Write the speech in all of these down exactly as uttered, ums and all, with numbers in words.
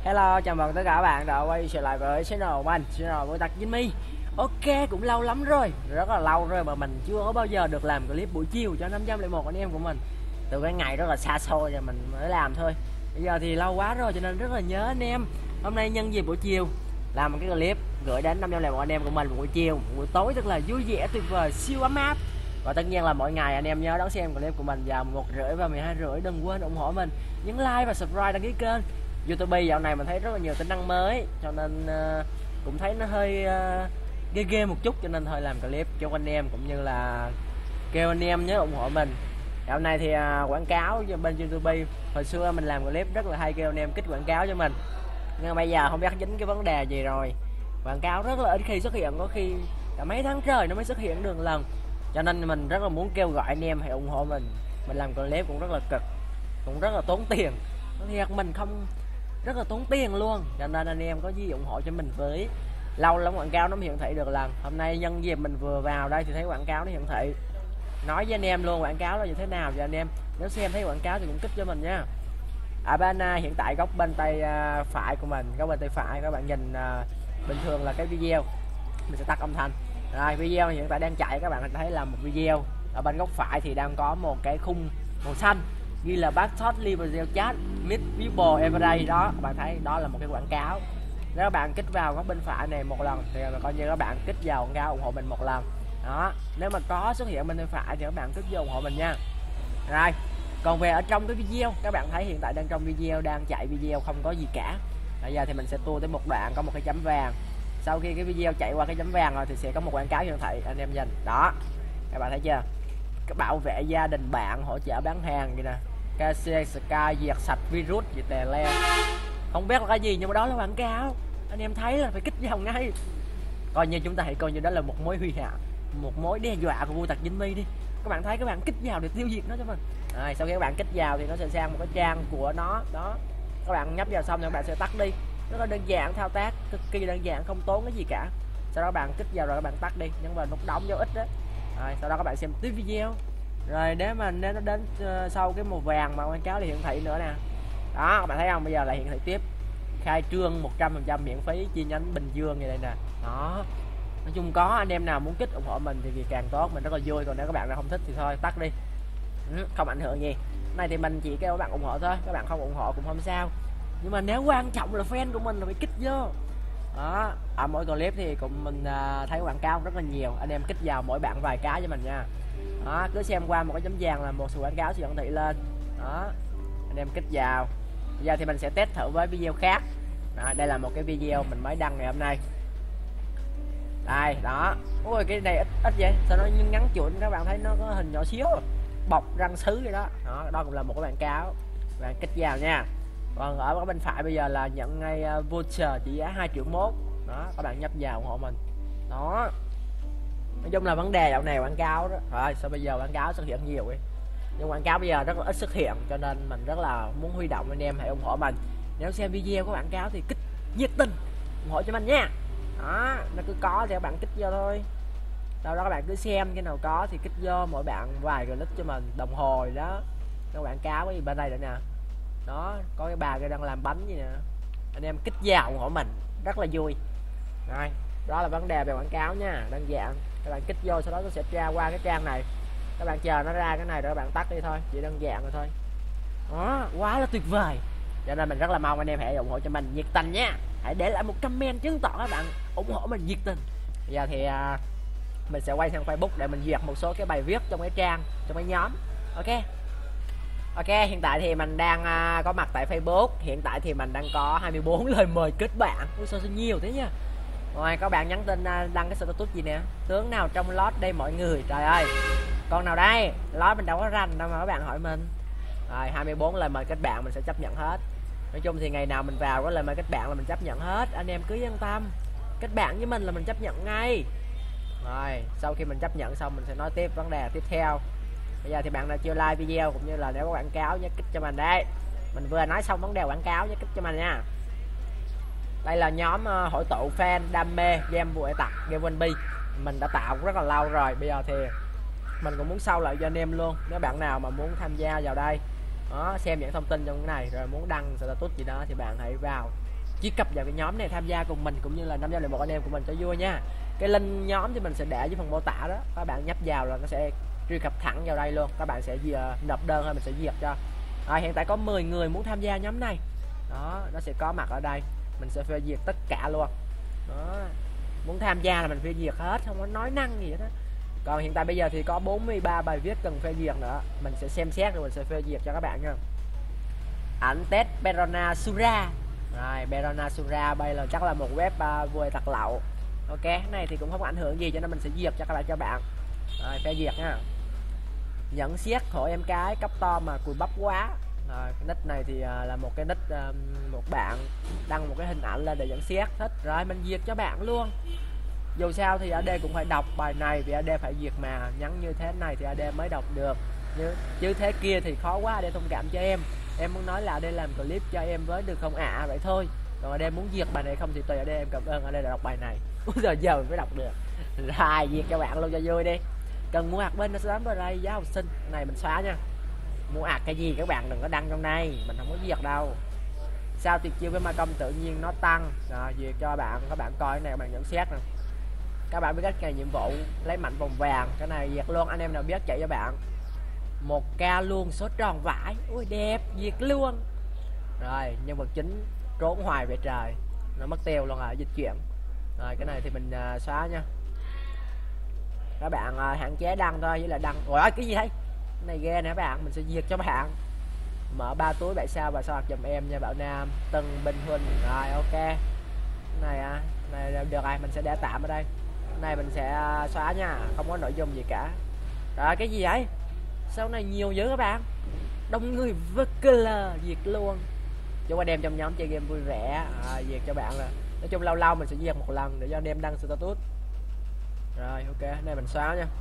Hello, chào mừng tất cả các bạn đã quay trở lại với channel của mình, channel của Tặc Jimmy. Ok, cũng lâu lắm rồi, rất là lâu rồi mà mình chưa có bao giờ được làm clip buổi chiều cho năm trăm lẻ một anh em của mình. Từ cái ngày rất là xa xôi rồi mình mới làm thôi. Bây giờ thì lâu quá rồi cho nên rất là nhớ anh em. Hôm nay nhân dịp buổi chiều làm một cái clip gửi đến năm trăm lẻ một anh em của mình một buổi chiều, một buổi tối rất là vui vẻ, tuyệt vời, siêu ấm áp. Và tất nhiên là mỗi ngày anh em nhớ đón xem clip của mình vào một rưỡi và mười hai rưỡi. Đừng quên ủng hộ mình, nhấn like và subscribe, đăng ký kênh. YouTube dạo này mình thấy rất là nhiều tính năng mới cho nên uh, cũng thấy nó hơi uh, ghê ghê một chút, cho nên thôi làm clip cho anh em cũng như là kêu anh em nhớ ủng hộ mình. Dạo này thì uh, quảng cáo bên YouTube, hồi xưa mình làm clip rất là hay kêu anh em kích quảng cáo cho mình, nhưng bây giờ không biết dính cái vấn đề gì rồi, quảng cáo rất là ít khi xuất hiện, có khi cả mấy tháng trời nó mới xuất hiện được lần. Cho nên mình rất là muốn kêu gọi anh em hãy ủng hộ mình. Mình làm clip cũng rất là cực, cũng rất là tốn tiền, thiệt mình không rất là tốn tiền luôn, cho nên anh em có gì ủng hộ cho mình với. Lâu lắm quảng cáo nó mới hiển thị được lần. Hôm nay nhân dịp mình vừa vào đây thì thấy quảng cáo nó hiển thị, nói với anh em luôn quảng cáo là như thế nào cho anh em, nếu xem thấy quảng cáo thì cũng kích cho mình nha. Ở bên uh, hiện tại góc bên tay uh, phải của mình, góc bên tay phải các bạn nhìn uh, bình thường là cái video, mình sẽ tắt âm thanh. Rồi video hiện tại đang chạy, các bạn thấy là một video. Ở bên góc phải thì đang có một cái khung màu xanh ghi là Backshot Live Chat Meet People Everyday, đó các bạn thấy đó là một cái quảng cáo. Nếu các bạn kích vào góc bên phải này một lần thì coi như các bạn kích vào quảng cáo ủng hộ mình một lần đó. Nếu mà có xuất hiện bên tay phải thì các bạn kích vô ủng hộ mình nha. Rồi còn về ở trong cái video, các bạn thấy hiện tại đang trong video đang chạy video không có gì cả. Bây giờ thì mình sẽ tua tới một đoạn có một cái chấm vàng. Sau khi cái video chạy qua cái chấm vàng rồi thì sẽ có một quảng cáo hiển thị, anh em nhìn đó, các bạn thấy chưa, cái bảo vệ gia đình bạn, hỗ trợ bán hàng gì nè, ca xê Sky diệt sạch virus gì tè le, không biết là cái gì nhưng mà đó là quảng cáo. Anh em thấy là phải kích vào ngay, coi như chúng ta hãy coi như đó là một mối nguy hại, một mối đe dọa của vua Tặc Jimmy đi. Các bạn thấy, các bạn kích vào để tiêu diệt nó cho mình. Rồi, sau khi các bạn kích vào thì nó sẽ sang một cái trang của nó đó, các bạn nhấp vào xong thì các bạn sẽ tắt đi, rất là đơn giản, thao tác cực kỳ đơn giản, không tốn cái gì cả. Sau đó các bạn kích vào rồi các bạn tắt đi, nhấn vào nút đóng dấu ít đó. Rồi, sau đó các bạn xem tiếp video. Rồi nếu mà nếu nó đến uh, sau cái màu vàng mà quảng cáo thì hiển thị nữa nè, đó các bạn thấy không, bây giờ là hiển thị tiếp khai trương một trăm phần trăm miễn phí chi nhánh Bình Dương như đây nè đó. Nói chung có anh em nào muốn kích ủng hộ mình thì, thì càng tốt, mình rất là vui. Còn nếu các bạn nào không thích thì thôi tắt đi, ừ, không ảnh hưởng gì. Cái này thì mình chỉ kêu các bạn ủng hộ thôi, các bạn không ủng hộ cũng không sao, nhưng mà nếu quan trọng là fan của mình là phải kích vô đó. Ở mỗi clip thì cũng mình uh, thấy quảng cáo rất là nhiều, anh em kích vào mỗi bạn vài cái cho mình nha đó. Cứ xem qua một cái chấm vàng là một số quảng cáo sẽ hiển thị lên đó, anh em kích vào. Bây giờ thì mình sẽ test thử với video khác đó. Đây là một cái video mình mới đăng ngày hôm nay đây đó. Ôi cái này ít ít vậy, sao nó ngắn chuỗi, các bạn thấy nó có hình nhỏ xíu bọc răng sứ vậy đó đó. Đó cũng là một cái quảng cáo, bạn kích vào nha. Còn ở bên phải bây giờ là nhận ngay uh, voucher trị giá hai triệu mốt đó, các bạn nhấp vào ủng hộ mình đó. Nói chung là vấn đề dạo này quảng cáo đó. Rồi sao bây giờ quảng cáo xuất hiện nhiều ấy, nhưng quảng cáo bây giờ rất là ít xuất hiện, cho nên mình rất là muốn huy động anh em hãy ủng hộ mình. Nếu xem video có quảng cáo thì kích nhiệt tình ủng hộ cho mình nha đó. Nó cứ có thì các bạn kích vô thôi, sau đó các bạn cứ xem cái nào có thì kích vô, mỗi bạn vài clip cho mình đồng hồ đó. Nó quảng cáo cái gì bên đây nữa nè đó, có cái bà kia đang làm bánh gì nè, anh em kích vào ủng hộ mình rất là vui. Rồi đó là vấn đề về quảng cáo nha, đơn giản. Các bạn kích vô sau đó nó sẽ ra qua cái trang này, các bạn chờ nó ra cái này rồi các bạn tắt đi thôi, chỉ đơn giản rồi thôi đó, quá là tuyệt vời. Cho nên mình rất là mong anh em hãy ủng hộ cho mình nhiệt tình nha, hãy để lại một comment chứng tỏ các bạn ủng hộ mình nhiệt tình. Bây giờ thì uh, mình sẽ quay sang Facebook để mình duyệt một số cái bài viết trong cái trang, trong cái nhóm. Ok ok hiện tại thì mình đang uh, có mặt tại Facebook. Hiện tại thì mình đang có hai mươi bốn lời mời kết bạn. Ôi sao, sao nhiều thế nha. Rồi các bạn nhắn tin uh, đăng cái status gì nè, tướng nào trong lót đây mọi người, trời ơi con nào đây, lót mình đâu có rành đâu mà các bạn hỏi mình. Rồi hai mươi bốn lời mời kết bạn mình sẽ chấp nhận hết. Nói chung thì ngày nào mình vào có lời mời kết bạn là mình chấp nhận hết, anh em cứ yên tâm, kết bạn với mình là mình chấp nhận ngay. Rồi sau khi mình chấp nhận xong mình sẽ nói tiếp vấn đề tiếp theo. Bây giờ thì bạn nào chưa like video cũng như là nếu có quảng cáo nhớ kích cho mình đây. Mình vừa nói xong vấn đề quảng cáo nhớ kích cho mình nha. Đây là nhóm uh, hội tụ fan đam mê game bụi tặc game One Piece, mình đã tạo rất là lâu rồi. Bây giờ thì mình cũng muốn sâu lại cho anh em luôn, nếu bạn nào mà muốn tham gia vào đây đó, xem những thông tin trong cái này rồi muốn đăng status gì đó thì bạn hãy vào truy cập vào cái nhóm này tham gia cùng mình cũng như là năm trăm lẻ một anh em của mình cho vui nha. Cái link nhóm thì mình sẽ để dưới phần mô tả đó, các bạn nhấp vào là nó sẽ truy cập thẳng vào đây luôn, các bạn sẽ uh, nộp đơn thôi mình sẽ duyệt cho. Rồi, hiện tại có mười người muốn tham gia nhóm này đó, nó sẽ có mặt ở đây, mình sẽ phê duyệt tất cả luôn đó. Muốn tham gia là mình phê duyệt hết, không có nói năng gì hết đó. Còn hiện tại bây giờ thì có bốn mươi ba bài viết cần phê duyệt nữa, mình sẽ xem xét rồi mình sẽ phê duyệt cho các bạn nha. Ảnh test Berona Sura. Rồi, Berona Sura bây giờ chắc là một web uh, vui tặc lậu. Ok, cái này thì cũng không có ảnh hưởng gì cho nên mình sẽ duyệt cho các bạn cho bạn. Rồi, phê duyệt nha. Nhận xét hộ em cái cấp to mà cùi bắp quá. Rồi, cái nick này thì uh, là một cái nick uh, một bạn đăng một cái hình ảnh lên để nhận xét thích. Rồi mình duyệt cho bạn luôn. Dù sao thì a đê cũng phải đọc bài này vì a đê phải duyệt mà, nhắn như thế này thì a đê mới đọc được. Như, chứ thế kia thì khó quá, a đê thông cảm cho em. Em muốn nói là a đê làm clip cho em với được không ạ? À, vậy thôi. Còn a đê muốn duyệt bài này không thì tùy a đê, em cảm ơn a đê đã đọc bài này. Giờ giờ mình mới đọc được. Rồi, duyệt cho bạn luôn cho vui đi. Cần mua ạc bên nó sẽ vào đây giá học sinh. Cái này mình xóa nha. Mua ạc cái gì các bạn đừng có đăng trong đây, mình không có duyệt đâu. Sao tuyệt chiêu với ma công tự nhiên nó tăng. Rồi, duyệt cho bạn, các bạn coi cái này các bạn nhận xét nè. Các bạn biết cách ngày nhiệm vụ lấy mạnh vòng vàng, cái này duyệt luôn, anh em nào biết chạy cho bạn. Một k luôn, số tròn vải, ui đẹp, duyệt luôn. Rồi, nhân vật chính trốn hoài về trời, nó mất tiêu luôn rồi, dịch chuyển. Rồi, cái này thì mình uh, xóa nha. Các bạn uh, hạn chế đăng thôi, với là đăng. Ôi cái gì đấy? Cái này ghê nè các bạn, mình sẽ duyệt cho bạn. Mở ba túi bảy sao và sao dùm em nha Bảo Nam, Tân Bình Huỳnh. Rồi ok. Cái này à, này được rồi, mình sẽ để tạm ở đây. Cái này mình sẽ xóa nha, không có nội dung gì cả. Rồi cái gì vậy? Sau này nhiều dữ các bạn. Đông người vất là duyệt luôn. Chúng ta đem trong nhóm chơi game vui vẻ, à, duyệt cho bạn là. Nói chung lâu lâu mình sẽ duyệt một lần để cho anh em đăng status. Rồi ok, cái này mình xóa nha.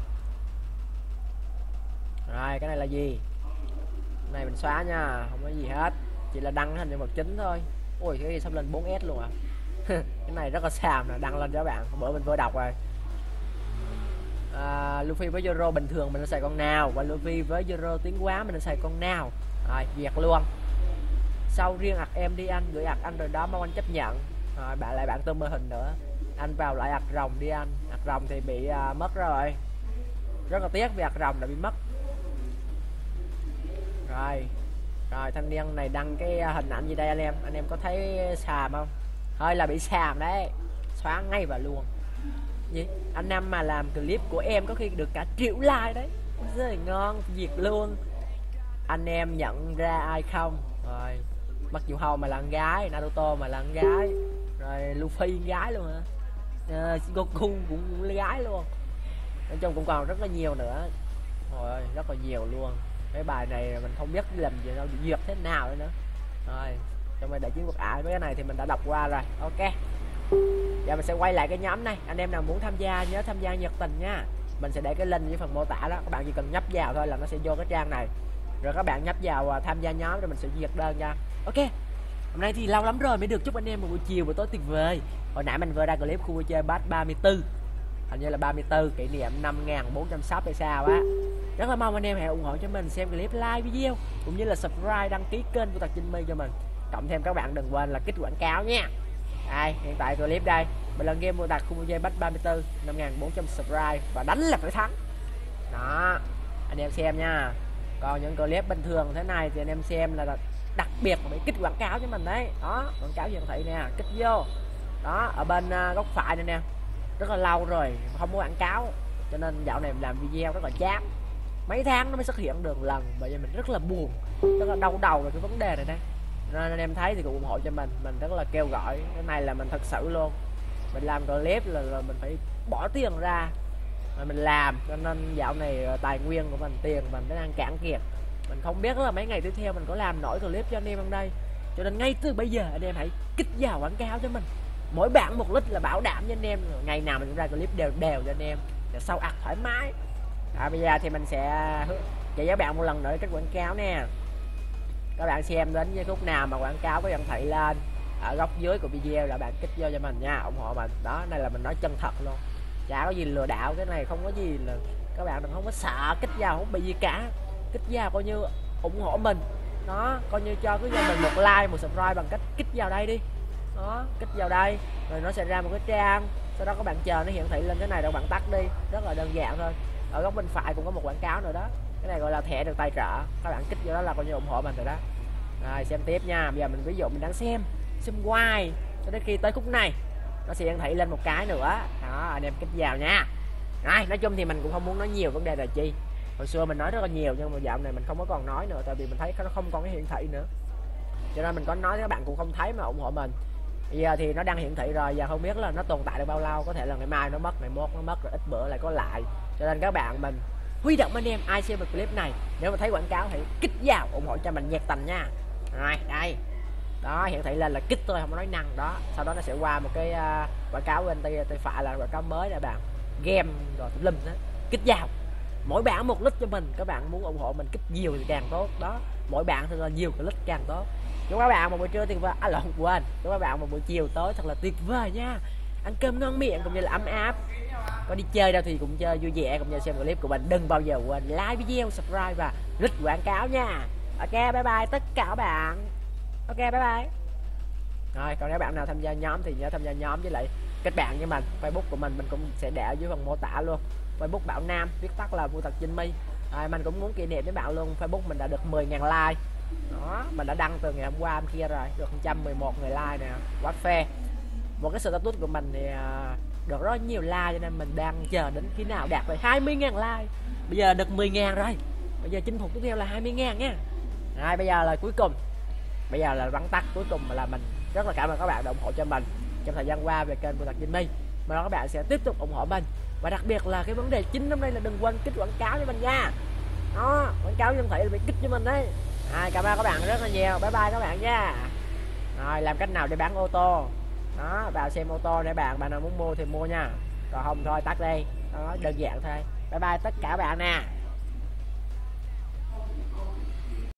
Rồi cái này là gì? Cái này mình xóa nha, không có gì hết, chỉ là đăng hình nhân vật chính thôi. Ui cái gì sắp lên bốn S luôn à. Cái này rất là xàm nè, đăng lên cho các bạn, bữa mình vừa đọc rồi. À, Luffy với Zoro bình thường mình sẽ xài con nào, và Luffy với Zoro tiến hóa mình sẽ xài con nào. Rồi duyệt luôn. Sau riêng ạc em đi anh, gửi ạc anh rồi đó mong anh chấp nhận. Rồi bạn lại bạn tôm mơ hình nữa, anh vào lại ạc rồng đi anh. Ạc rồng thì bị uh, mất rồi, rất là tiếc vì ạc rồng đã bị mất. Rồi rồi thanh niên này đăng cái hình ảnh gì đây anh em, anh em có thấy xàm không? Hơi là bị xàm đấy, xóa ngay và luôn. Gì? Anh Nam mà làm clip của em có khi được cả triệu like đấy, rất là ngon, duyệt luôn. Anh em nhận ra ai không? Rồi mặc dù Hầu mà là con gái, Naruto mà là con gái, rồi Luffy con gái luôn hả? À, Goku cũng là gái luôn. Nói chung cũng còn rất là nhiều nữa. Rồi rất là nhiều luôn. Cái bài này mình không biết làm gì đâu, duyệt thế nào nữa. Rồi trong này đại chiến vực ải, với cái này thì mình đã đọc qua rồi. Ok, giờ mình sẽ quay lại cái nhóm này. Anh em nào muốn tham gia nhớ tham gia nhiệt tình nha, mình sẽ để cái link dưới phần mô tả đó, các bạn chỉ cần nhấp vào thôi là nó sẽ vô cái trang này, rồi các bạn nhấp vào tham gia nhóm rồi mình sẽ duyệt đơn nha. Ok, hôm nay thì lâu lắm rồi mới được chúc anh em một buổi chiều buổi tối tuyệt vời. Hồi nãy mình vừa ra clip khu vui chơi Bass ba mươi tư, hình như là ba mươi tư kỷ niệm năm nghìn bốn trăm sub hay sao á. Rất là mong anh em hãy ủng hộ cho mình, xem clip, like video cũng như là subscribe, đăng ký kênh của Tặc Jimmy cho mình. Cộng thêm các bạn đừng quên là kích quảng cáo nha. Đây, hiện tại clip đây, mình là game mua đặt khu vui chơi Bass ba mươi tư, năm nghìn bốn trăm subscribe và đánh là phải thắng. Đó, anh em xem nha. Còn những clip bình thường thế này thì anh em xem là đặc biệt phải kích quảng cáo cho mình đấy. Đó, quảng cáo hiển thị nè, kích vô. Đó, ở bên uh, góc phải này nè. Rất là lâu rồi không có quảng cáo, cho nên dạo này mình làm video rất là chán. Mấy tháng nó mới xuất hiện được lần, bởi vì mình rất là buồn, rất là đau đầu về cái vấn đề này đây. Nên anh em thấy thì cũng ủng hộ cho mình, mình rất là kêu gọi. Cái này là mình thật sự luôn, mình làm clip là, là mình phải bỏ tiền ra mà mình làm, cho nên dạo này tài nguyên của mình, tiền mình nó đang cạn kiệt. Mình không biết là mấy ngày tiếp theo mình có làm nổi clip cho anh em không đây, cho nên ngay từ bây giờ anh em hãy kích vào quảng cáo cho mình. Mỗi bạn một lít là bảo đảm cho anh em, ngày nào mình cũng ra clip đều đều cho anh em để sau ạc thoải mái. À, bây giờ thì mình sẽ chỉ với bạn một lần nữa cái quảng cáo nè. Các bạn xem đến với khúc nào mà quảng cáo có hiển thị lên ở góc dưới của video là bạn kích vô cho mình nha, ủng hộ mình. Đó, này là mình nói chân thật luôn, chả có gì lừa đảo, cái này không có gì là các bạn đừng không có sợ, kích vào không bị gì cả, kích vào coi như ủng hộ mình. Đó, coi như cho cứ cho mình một like một subscribe bằng cách kích vào đây đi. đó, kích vào đây rồi nó sẽ ra một cái trang, sau đó các bạn chờ nó hiển thị lên cái này rồi bạn tắt đi, rất là đơn giản thôi. Ở góc bên phải cũng có một quảng cáo nữa đó, cái này gọi là thẻ được tài trợ, các bạn kích vào đó là coi như ủng hộ mình rồi đó. Rồi xem tiếp nha, bây giờ mình ví dụ mình đang xem xem hoài cho đến khi tới khúc này nó sẽ hiển thị lên một cái nữa đó, anh em kích vào nha. Rồi, nói chung thì mình cũng không muốn nói nhiều vấn đề là chi, hồi xưa mình nói rất là nhiều nhưng mà dạo này mình không có còn nói nữa, tại vì mình thấy nó không còn cái hiển thị nữa, cho nên mình có nói các bạn cũng không thấy mà ủng hộ mình. Bây giờ thì nó đang hiển thị rồi, giờ không biết là nó tồn tại được bao lâu, có thể là ngày mai nó mất, ngày mốt nó mất, rồi ít bữa lại có lại, cho nên các bạn mình huy động anh em ai xem được clip này nếu mà thấy quảng cáo thì kích vào ủng hộ cho mình nhiệt tình nha. Rồi đây đó, hiển thị lên là kích thôi, không nói năng đó, sau đó nó sẽ qua một cái uh, quảng cáo bên tay tay phải là quảng cáo mới nè bạn, game rồi tùm lum đó, kích vào. Mỗi bạn một lít cho mình, các bạn muốn ủng hộ mình kích nhiều thì càng tốt đó, mỗi bạn thì là nhiều cái lít càng tốt. Chúc các bạn một buổi trưa tuyệt vời, à lộn quên, chúc các bạn một buổi chiều tối thật là tuyệt vời nha, ăn cơm ngon miệng cũng như là ấm áp, có đi chơi đâu thì cũng chơi vui vẻ, cũng như xem clip của mình đừng bao giờ quên like video, subscribe và lít quảng cáo nha. Ok bye bye tất cả các bạn, ok bye bye. Rồi còn nếu bạn nào tham gia nhóm thì nhớ tham gia nhóm với lại kết bạn với mình, Facebook của mình mình cũng sẽ để ở dưới phần mô tả luôn, Facebook Bảo Nam viết tắt là Vua Thật Jimmy. Rồi mình cũng muốn kỷ niệm với bạn luôn, Facebook mình đã được mười ngàn like đó, mình đã đăng từ ngày hôm qua hôm kia rồi, được một trăm mười một người like nè, quá phê. Một cái status của mình thì được rất nhiều like, cho nên mình đang chờ đến khi nào đạt về hai mươi ngàn like. Bây giờ được mười ngàn rồi, bây giờ chinh phục tiếp theo là hai mươi ngàn nha. Rồi bây giờ là cuối cùng, bây giờ là vắn tắt cuối cùng là mình rất là cảm ơn các bạn đã ủng hộ cho mình trong thời gian qua về kênh Vua Thật Jimmy, mà các bạn sẽ tiếp tục ủng hộ mình, và đặc biệt là cái vấn đề chính hôm nay là đừng quên kích quảng cáo cho mình nha. Đó, quảng cáo nhân thị là phải kích cho mình đấy. Rồi, cảm ơn các bạn rất là nhiều, bye bye các bạn nha. Rồi làm cách nào để bán ô tô đó, vào xem ô tô để bạn bạn nào muốn mua thì mua nha, còn không thôi tắt đi đó, đơn giản thôi. Bye bye tất cả bạn nè.